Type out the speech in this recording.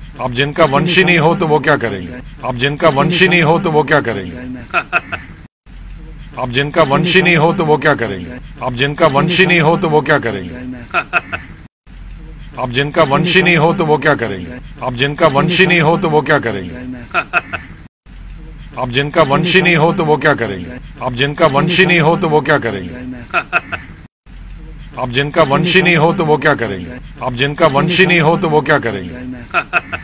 आप जिनका वंशी नहीं हो तो वो क्या करेंगे? आप जिनका वंशी नहीं हो तो वो क्या करेंगे? आप जिनका वंशी नहीं हो तो वो क्या करेंगे? आप जिनका वंशी नहीं हो तो वो क्या करेंगे? आप जिनका वंशी नहीं हो तो वो क्या करेंगे? आप जिनका वंशी नहीं हो तो वो क्या करेंगे? आप जिनका वंशी नहीं हो तो वो क्या करेंगे? आप जिनका वंशी नहीं हो तो वो क्या करेंगे? आप जिनका वंशी नहीं हो तो वो क्या करेंगे? आप जिनका वंशी नहीं हो तो वो क्या करेंगे?